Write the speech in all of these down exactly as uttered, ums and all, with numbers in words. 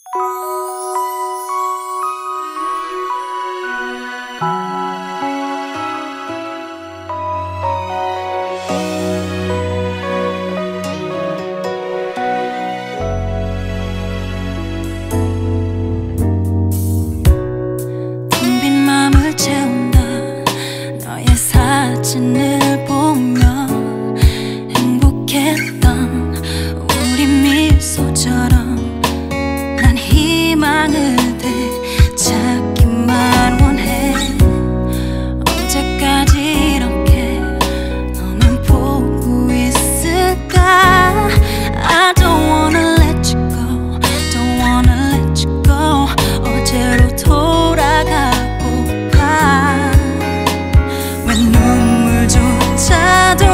사진을 보며 행복했던 우리 미소처럼 난 희망을 되찾기만 원해. 언제까지 이렇게 너만 보고 있을까? I don't wanna let you go, don't wanna let you go. 어제로 돌아가고파. 왜 눈물조차도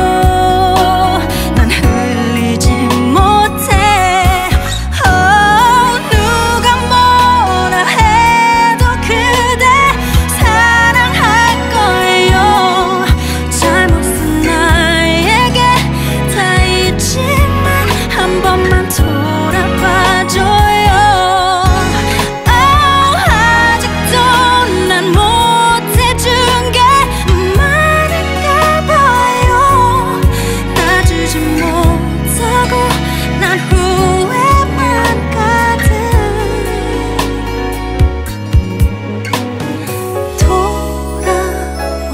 난 흘리지 못해. oh, 누가 뭐라 해도 그대 사랑할 거예요. 잘못은 나에게 다 있지만 한 번만 돌아봐줘요. oh, 아직도 난 못해준 게 많은가 봐요. 놔주지 못하고 난 후회만 가득. 돌아와.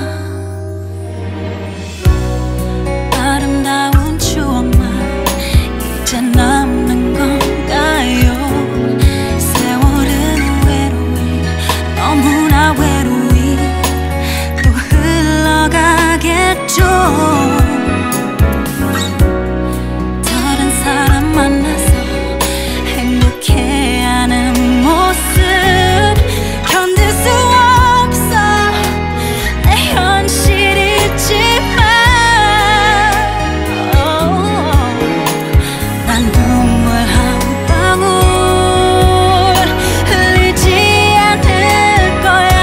아름다운 추억만 이제 남는 건가요? 세월은 외로이, 너무나 외로이 또 흘러가겠죠. 다른 사람 만나서 행복해하는 모습 견딜 수 없어. 내 현실이지만 난 눈물 한 방울 흘리지 않을 거야.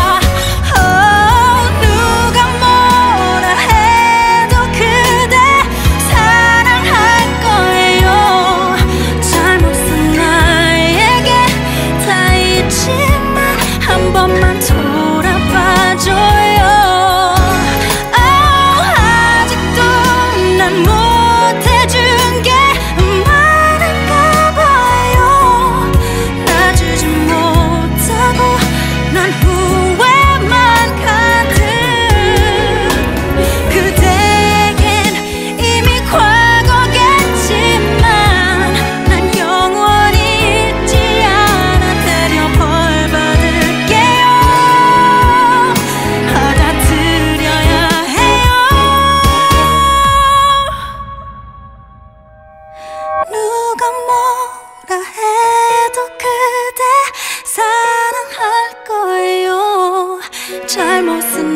oh, 누가 뭐라 해도 그대 사랑할 거예요. 잘못은 나에게 다 있지만 한 번만 돌아봐줘요. oh, 아직도 난 못해준 게 많은가 봐요. 놔주지 못하고 난 후회만 가득. 그대에겐 이미 과거겠지만 난 영원히 잊지 않아. 되려 벌 받을게요. 받아들여야 해요. 누가 뭐라 해도 그대 사랑할 거예요. 잘못은